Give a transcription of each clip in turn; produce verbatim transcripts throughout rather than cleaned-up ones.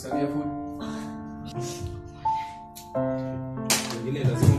serve your food. Wengine lazima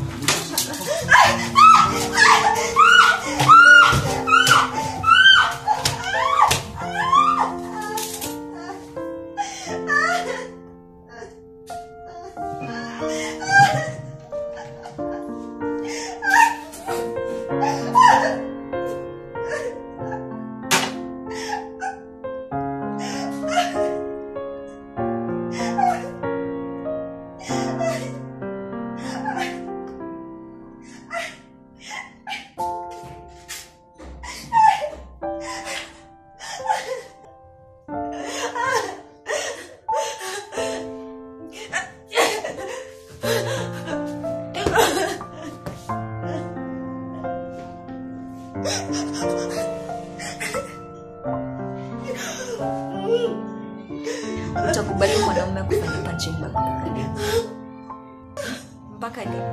utakubali mwanaume kufanya punching bag mpaka lini? Mpaka lini?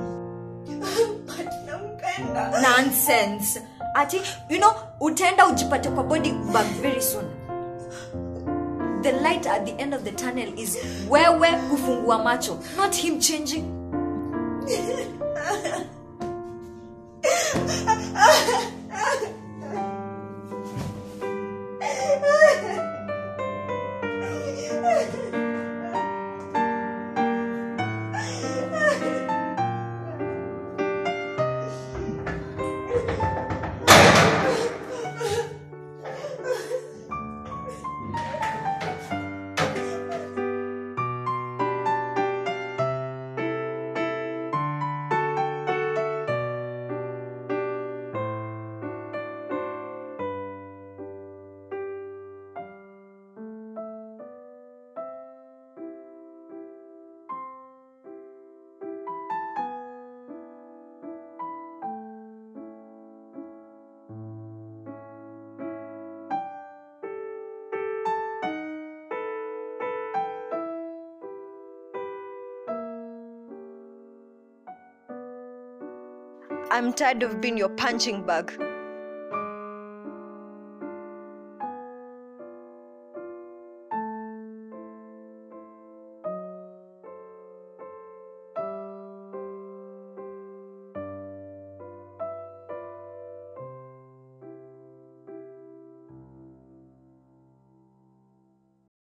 Nampenda. Nonsense. Ati, you know, utaenda ujipate kwa body bag very soon. The light at the end of the tunnel is wewe kufungua macho, not him changing. I'm tired of being your punching bag.